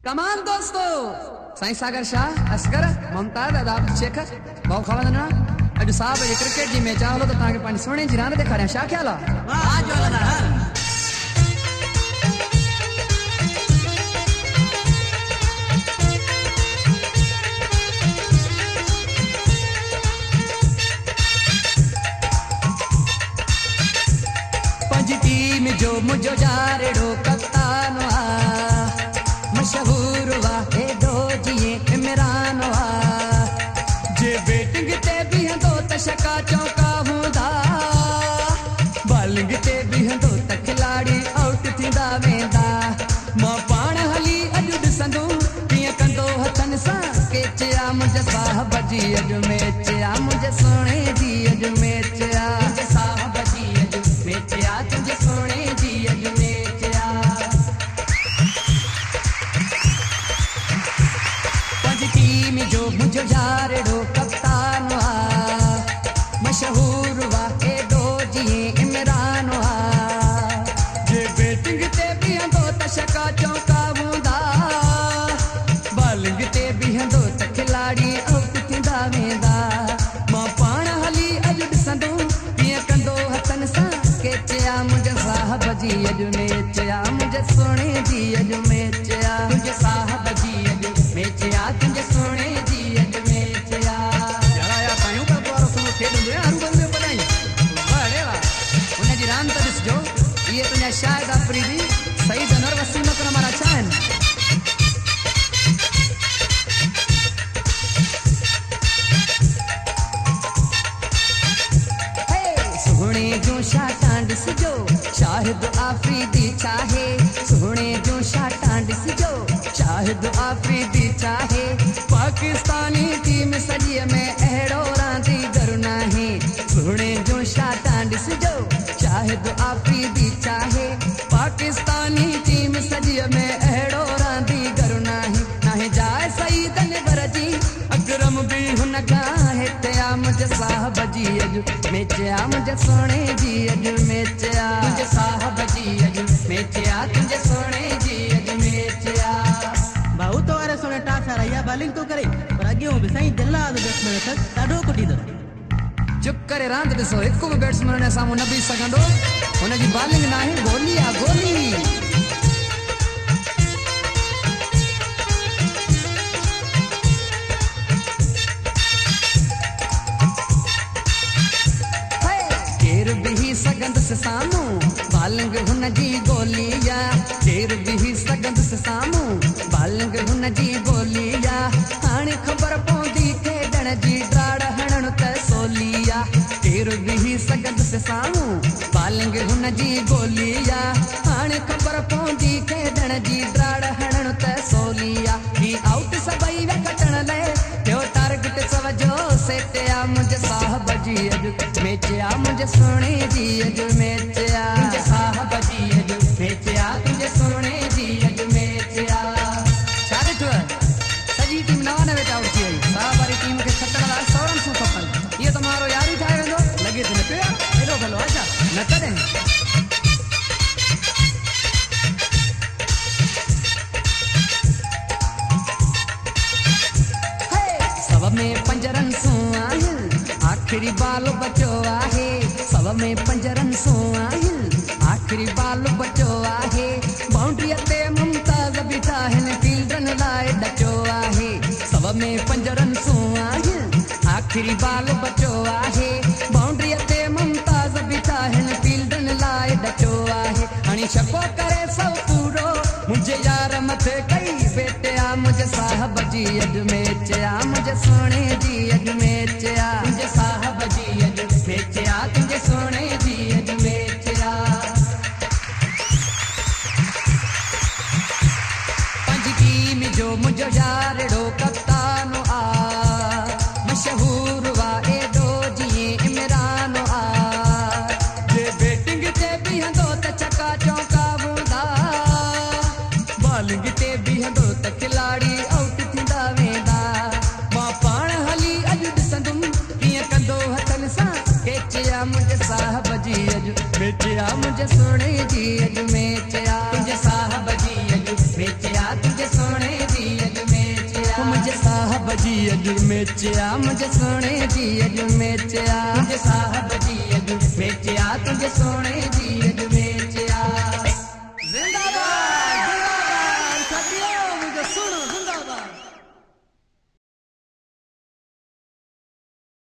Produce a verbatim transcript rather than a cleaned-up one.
कमान दोस्तों साईं सागर शाह असगर मुमताज अदाब शेख बहु खवंदना अॼु साहब जे क्रिकेट जी मैच हलो त तव्हांखे पंहिंजी सोने जी रांदि ॾेखारियां छा ख्याल आहे वाह जो हलंदा पंहिंजी टीम जो मुंहिंजो यारेड़ो कप्तान आ मशहूर वा हेॾो जीअं इमरान वा जे बैटिंग ते बीहंदो त छका चौका हूंदा बॉलिंग ते बीहंदो त खिलाड़ी आउट थींदा वेंदा मां पाण हली अॼु ॾिसंदुमि कीअं कंदो हथनि सां कैच आ मुंहिंजे साहब जी अॼु मैच आ मुंहिंजे सोणे जी अॼु मैच आ मुंहिंजे साहब जी अॼु मैच आ तुंहिंजे सोणे जी अॼु मैच आ पंहिंजी टीम जो मुंहिंजो यारेड़ो कप्तान आ मशहूर वा हेॾो जीअं इमरान आ जे बैटिंग ते बीहंदो त छका चौका हूंदा बॉलिंग ते बीहंदो त खिलाड़ी आउट थींदा वेंदा मां पाण हली अॼु ॾिसंदुमि कीअं कंदो हथनि सां कैच आ मुंहिंजे साहब जी अॼु मैच आ मुंहिंजे सोणे जी अॼु मैच आ तुंहिंजे साहब जी अॼु मैच आ तुंहिंजे सोणे जी अॼु मैच आ जरा या पायूं का द्वारो सुनो खेॾंदो या हरू बंदे पढ़ाई वाह वाह हुनजी रांदि त ॾिसजो इहे तुंहिंजा शाहिद आफरीदी सईद अनवर वसीम अकरम वारा छा आहिनि सोने जो शाटां ॾिसजो शाहिद आफरीदी चाहे सोने जो शाटां ॾिसजो शाहिद आफरीदी चाहे पाकिस्तानी टीम सॼीअ में अहिड़ो रांदीगर नाहे सोने जो शाटां ॾिसजो शाहिद आफरीदी चाहे पाकिस्तानी टीम सॼीअ में अहिड़ो रांदीगर नाहे नाहे जाइ सईद अनवर जी अकरम बि हुन खां हिते आ मुंहिंजे साहब जी अॼु मैच आ मुंहिंजे सोणे जी अॼु मैच आ मुंहिंजे साहब जी अॼु मैच आ तुंहिंजे सोणे जी अॼु मैच आ भाऊ तो वारे सोने टास आ रही बॉलिंग तो करे पर अॻियों बि साईं दिलाद बैट्समैन अथसि ॾाढो कुटींदो चुप करे रांदि ॾिसो हिकु बि बैट्समैन जे साम्हूं न बीह सघंदो हुनजी बॉलिंग नाहे गोली आ गोली केर बिही सघंदुसि साम्हूं बॉलिंग हुनजी गोली आ केर बिही सघंदुसि साम्हूं बॉलिंग हुनजी गोली आ हाणे ख़बर पवंदी खेॾण जी ड्राड़ हणण त सोली आ केर बिही सघंदुसि साम्हूं बॉलिंग हुनजी गोली आ हाणे ख़बर पवंदी खेॾण जी ड्राड़ हणण त सोली आ ही आउट सभई वे कटण लाइ ॿियो टारगेट सवजो सेट आ मुंहिंजे साहब जी अॼु मैच आ मुंहिंजे सोणे जी अॼु मैच आ मुंहिंजे साहब जी अॼु मैच आ तुंहिंजे सोणे जी अॼु मैच आ छा ॾिठो सॼी टीम नवानवे ते आउट थी वई साहब वारी टीम खे खटण लाइ सौ रन खपनि इहो त मारो यारी ठाहे वेंदो लॻे थो न पियो हेॾो भलो आहे छा न तॾहिं सब में पंज रन सू आहिनि आख़िरी बाल बचो आहे सब में पंज रन सू आहिनि आख़िरी बाल बचो आहे बाउंड्रीअ ते मुमताज़ बीठा आहिनि फील्डरनि लाइ ॾचो आहे सब में पंज रन सू आहिनि आख़िरी बाल बचो आहे बाउंड्रीअ ते मुमताज़ बीठा आहिनि फील्डरनि लाइ ॾचो आहे हाणे छको करे सब पूरो मुंहिंजे यार मथे कई बेटे आ मुंहिंजे साहब जी अॼु मैच आ मुंहिंजे सोणे जी अॼु मैच आ मुंहिंजे साहब जी अॼु मैच आ तुंहिंजे सोणे जी अॼु मैच आ पंहिंजी टीम जो मुंहिंजो यारेड़ो कप्तान आ मशहूर वा एॾो जीअं इमरान आ जे बैटिंग ते बीहंदो त छका चौका हूंदा बॉलिंग ते बीहंदो त खिलाड़ी आउट थींदा वेंदा मां पाण हली अॼु ॾिसंदुमि कीअं कंदो हथनि सां कैच आ मुंहिंजे साहब जी अॼु मैच आ मुंहिंजे सोणे जी अॼु मैच आ तुंहिंजे साहब जी अॼु मैच आ तुंहिंजे सोणे मुझे साहब जी अज मेचिया मुझे सोने जी अज मेचिया मुझे साहब जी अज मेचिया तुझे सोने